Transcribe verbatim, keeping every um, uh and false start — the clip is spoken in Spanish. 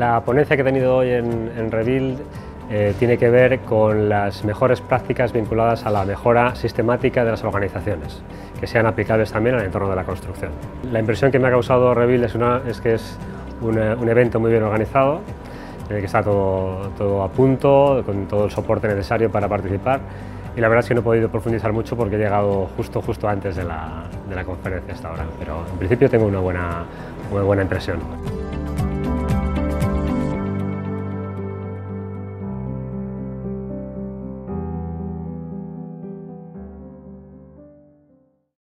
La ponencia que he tenido hoy en, en Rebuild eh, tiene que ver con las mejores prácticas vinculadas a la mejora sistemática de las organizaciones, que sean aplicables también al entorno de la construcción. La impresión que me ha causado Rebuild es, una, es que es un, un evento muy bien organizado, en el que está todo, todo a punto, con todo el soporte necesario para participar, y la verdad es que no he podido profundizar mucho porque he llegado justo, justo antes de la, de la conferencia hasta ahora, pero en principio tengo una buena, una buena impresión.